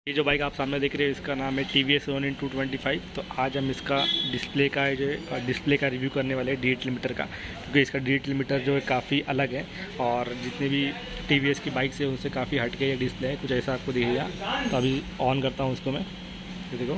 ये जो बाइक आप सामने देख रहे हो इसका नाम है TVS Ronin 225। तो आज हम इसका डिस्प्ले का रिव्यू करने वाले हैं D8 लिमिटर का, क्योंकि इसका D8 लिमिटर जो है काफ़ी अलग है और जितने भी TVS की बाइक्स है उनसे काफ़ी हटके ये डिस्प्ले है। कुछ ऐसा आपको दिखेगा। तो अभी ऑन करता हूँ उसको मैं, ये देखो,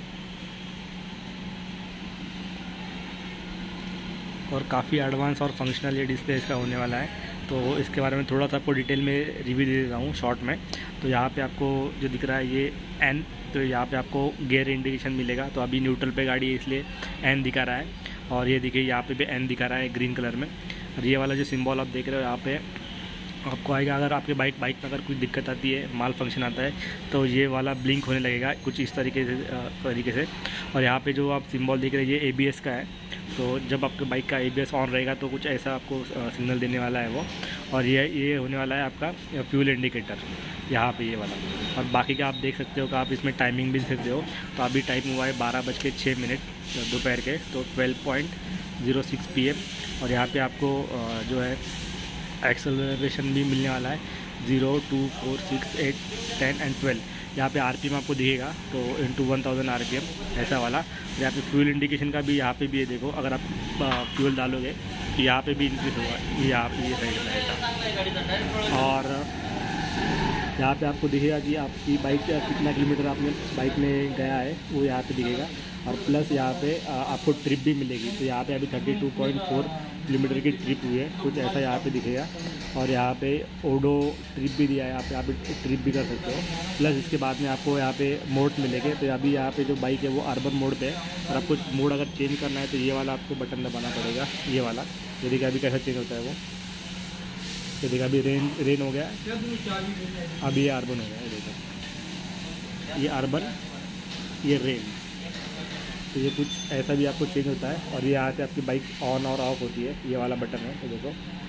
और काफ़ी एडवांस और फंक्शनल ये डिस्प्ले इसका होने वाला है। तो इसके बारे में थोड़ा सा आपको डिटेल में रिव्यू दे देता हूँ शॉर्ट में। तो यहाँ पे आपको जो दिख रहा है ये N, तो यहाँ पे आपको गियर इंडिकेशन मिलेगा। तो अभी न्यूट्रल पे गाड़ी है इसलिए N दिखा रहा है, और ये देखिए यहाँ पे भी N दिखा रहा है ग्रीन कलर में। और ये वाला जो सिंबल आप देख रहे हो यहाँ पे आपको आएगा। अगर आपके बाइक में अगर कुछ दिक्कत आती है, माल फंक्शन आता है, तो ये वाला ब्लिंक होने लगेगा कुछ इस तरीके से। और यहाँ पे जो आप सिंबल देख रहे हैं ये ABS का है। तो जब आपके बाइक का ABS ऑन रहेगा तो कुछ ऐसा आपको सिग्नल देने वाला है वो। और ये होने वाला है आपका फ्यूल इंडिकेटर यहाँ पे ये वाला। और बाकी का आप देख सकते हो कि आप इसमें टाइमिंग भी देख सकते हो। तो अभी टाइम हुआ है 12:06 दोपहर के, तो 12.06 PM। और यहाँ पे आपको जो है एक्सेलरेशन भी मिलने वाला है 0, 2, 4, 6, 8, 10 एंड 12। यहाँ पे RPM आपको दिखेगा, तो इंटू 1000 RPM ऐसा वाला। यहाँ पे फ्यूल इंडिकेशन का भी यहाँ पे भी ये देखो, अगर आप फ्यूल डालोगे तो यहाँ पे भी इंक्रीज होगा, ये साइड में ऐसा। और यहाँ पे आपको दिखेगा कि आपकी बाइक कितना किलोमीटर आपने बाइक में गया है वो यहाँ पे दिखेगा। और प्लस यहाँ पे आपको ट्रिप भी मिलेगी। तो यहाँ पे अभी 32.4 किलोमीटर की ट्रिप हुई है, कुछ ऐसा यहाँ पे दिखेगा। और यहाँ पे ओडो ट्रिप भी दिया है, यहाँ पे आप ट्रिप भी कर सकते हो। प्लस इसके बाद में आपको यहाँ पे मोड मिलेंगे। तो अभी यहाँ पे जो बाइक है वो अर्बन मोड पे है, और आपको मोड अगर चेंज करना है तो ये वाला आपको बटन दबाना पड़ेगा, ये वाला। ये देखिए अभी कैसा चेंज होता है वो, ये देखिए अभी रेन हो गया, अभी ये अर्बन हो गया, ये देखो ये अर्बन, ये रेन। तो ये कुछ ऐसा भी आपको चेंज होता है। और ये यहाँ से आपकी बाइक ऑन और ऑफ होती है, ये वाला बटन है, तो देखो।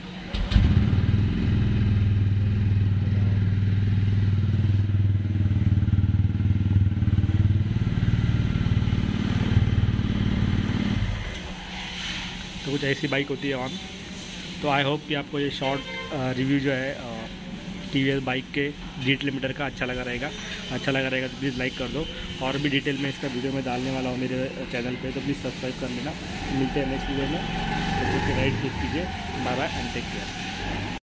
तो कुछ ऐसी बाइक होती है ऑन। तो आई होप कि आपको ये शॉर्ट रिव्यू जो है TVS बाइक के D8 लिमिटर का अच्छा लगा रहेगा तो प्लीज़ लाइक कर दो। और भी डिटेल में इसका वीडियो में डालने वाला हूँ मेरे चैनल पे, तो प्लीज़ सब्सक्राइब कर लेना। मिलते हैं नेक्स्ट वीडियो में। तो राइट क्लिक कीजिए। Bye bye and take care.